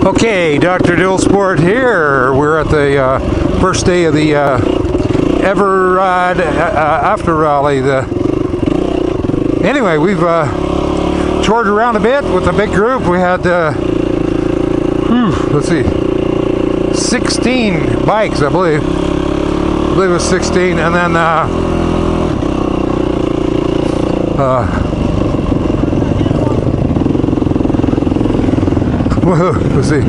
Okay, Dr. Dual Sport here. We're at the first day of the eveRide after rally. Anyway, we've toured around a bit with a big group. We had, let's see, 16 bikes, I believe. I believe it was 16, and then whoa, let's see.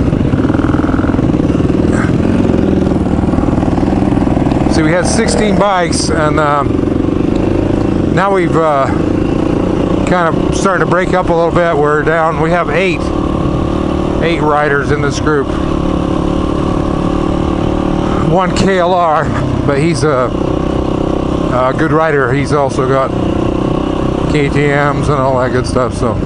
See, we had 16 bikes, and now we've kind of starting to break up a little bit. We're down. We have eight riders in this group. One KLR, but he's a good rider. He's also got KTMs and all that good stuff. So.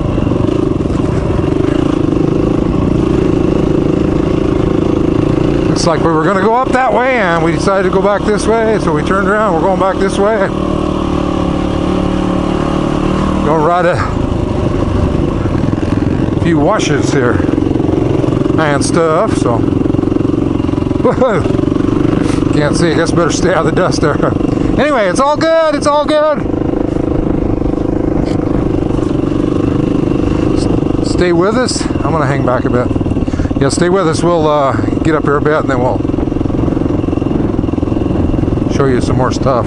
It's like we were going to go up that way and we decided to go back this way, so we turned around. We're going back this way. Going to ride a few washes here and stuff, so whoa. Can't see. I guess better stay out of the dust there. Anyway, it's all good. It's all good. Stay with us. I'm going to hang back a bit. Yeah, stay with us. We'll get up here a bit and then we'll show you some more stuff.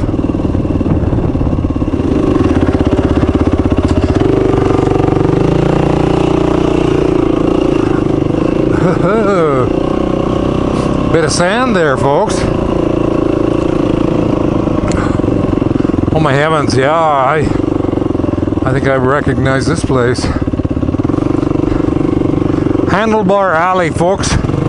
Bit of sand there, folks. Oh my heavens, yeah, I think I recognize this place. Handlebar Alley, folks.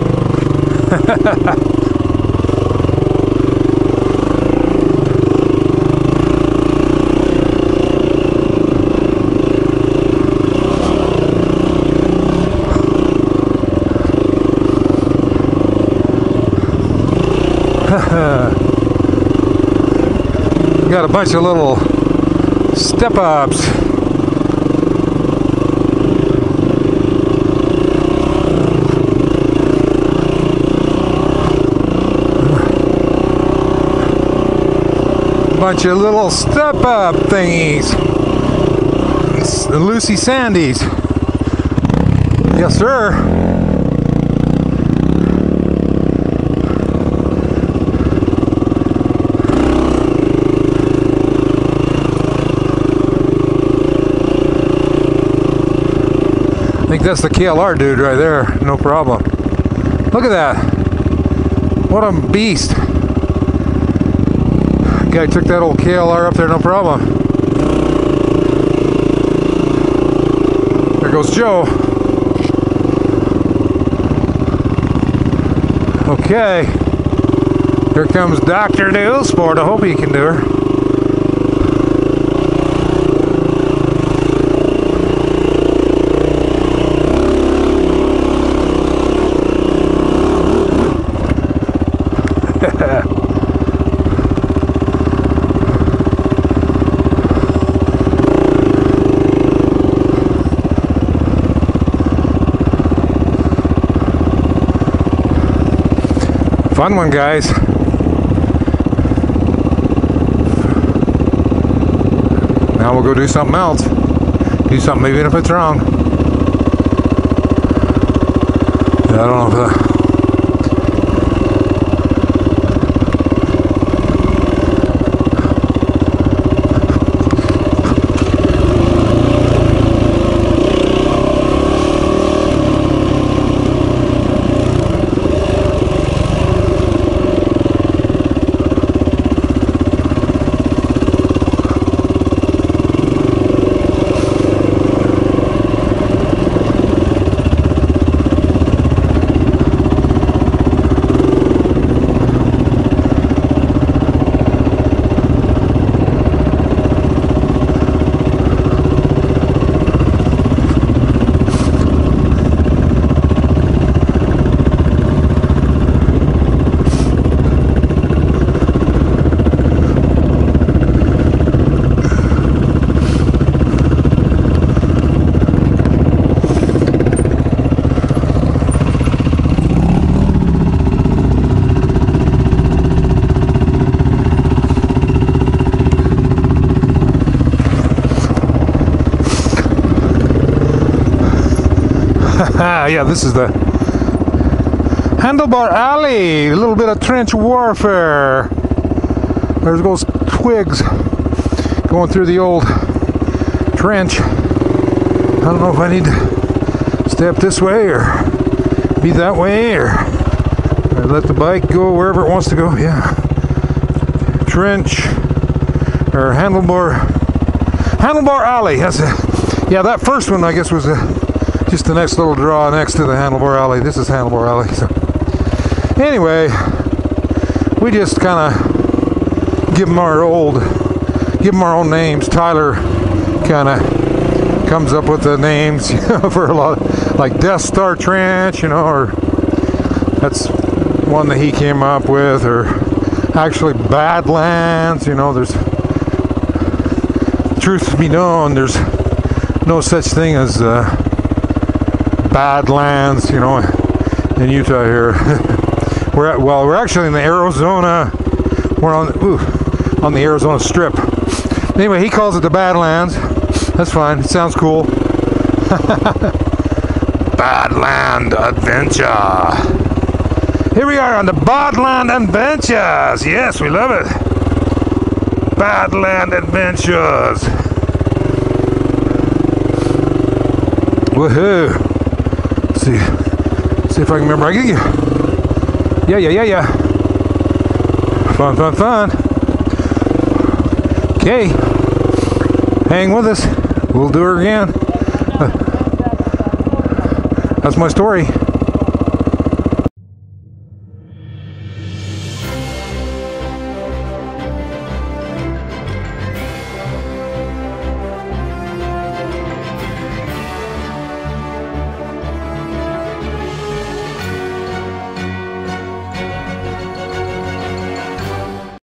Got a bunch of little step-ups. Bunch of little step-up thingies. The Lucy Sandies. Yes, sir. I think that's the KLR dude right there. No problem. Look at that. What a beast. Guy took that old KLR up there, no problem. There goes Joe. Okay. Here comes Dr. Dual Sport. I hope he can do her. Fun one, guys. Now we'll go do something else. Do something even if it's wrong. I don't know if Yeah, this is the Handlebar Alley. A little bit of trench warfare. There's those twigs going through the old trench. I don't know if I need to step this way or be that way or let the bike go wherever it wants to go. Yeah. Trench or handlebar alley. That's it. Yeah, that first one I guess was just the next little draw next to the handlebar alley. This is handlebar alley. So anyway, we just kind of give them our own names. Tyler kind of comes up with the names, you know, for a lot of, like Death Star Trench, you know, or that's one that he came up with, or actually Badlands, you know. There's, truth to be known, there's no such thing as Badlands, you know, in Utah here. We're actually in the Arizona. We're on the Arizona Strip. Anyway, he calls it the Badlands. That's fine. It sounds cool. Badland Adventure. Here we are on the Badland Adventures. Yes, we love it. Badland Adventures. Woohoo! See if I can remember. Yeah. Fun. Okay. Hang with us. We'll do it again. That's my story.